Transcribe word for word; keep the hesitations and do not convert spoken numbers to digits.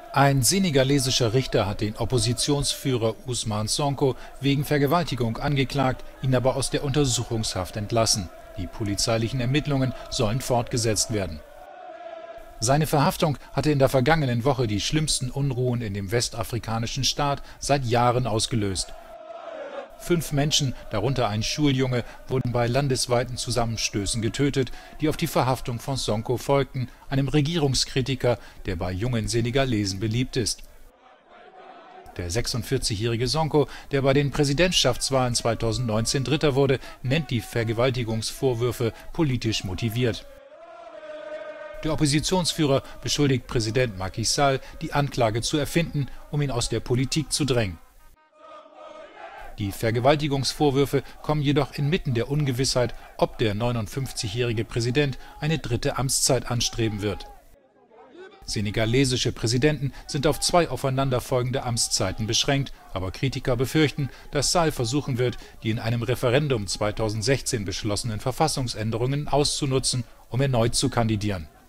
Ein senegalesischer Richter hat den Oppositionsführer Ousmane Sonko wegen Vergewaltigung angeklagt, ihn aber aus der Untersuchungshaft entlassen. Die polizeilichen Ermittlungen sollen fortgesetzt werden. Seine Verhaftung hatte in der vergangenen Woche die schlimmsten Unruhen in dem westafrikanischen Staat seit Jahren ausgelöst. Fünf Menschen, darunter ein Schuljunge, wurden bei landesweiten Zusammenstößen getötet, die auf die Verhaftung von Sonko folgten, einem Regierungskritiker, der bei jungen Senegalesen beliebt ist. Der sechsundvierzigjährige Sonko, der bei den Präsidentschaftswahlen zweitausendneunzehn Dritter wurde, nennt die Vergewaltigungsvorwürfe politisch motiviert. Der Oppositionsführer beschuldigt Präsident Macky Sall, die Anklage zu erfinden, um ihn aus der Politik zu drängen. Die Vergewaltigungsvorwürfe kommen jedoch inmitten der Ungewissheit, ob der neunundfünfzigjährige Präsident eine dritte Amtszeit anstreben wird. Senegalesische Präsidenten sind auf zwei aufeinanderfolgende Amtszeiten beschränkt, aber Kritiker befürchten, dass Sall versuchen wird, die in einem Referendum zweitausendsechzehn beschlossenen Verfassungsänderungen auszunutzen, um erneut zu kandidieren.